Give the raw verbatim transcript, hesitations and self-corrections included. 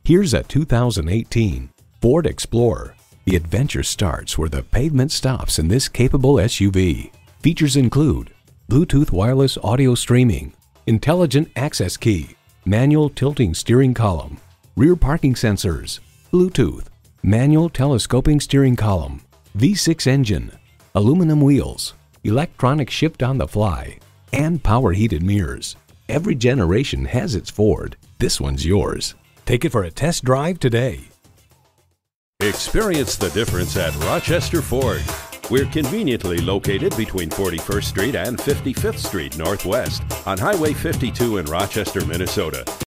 Here's a two thousand eighteen Ford Explorer. The adventure starts where the pavement stops in this capable S U V. Features include Bluetooth wireless audio streaming, intelligent access key, manual tilting steering column, rear parking sensors, Bluetooth, manual telescoping steering column, V six engine, aluminum wheels, electronic shift on the fly, and power heated mirrors. Every generation has its Ford. This one's yours. Take it for a test drive today. Experience the difference at Rochester Ford. We're conveniently located between forty-first Street and fifty-fifth Street Northwest on Highway fifty-two in Rochester, Minnesota.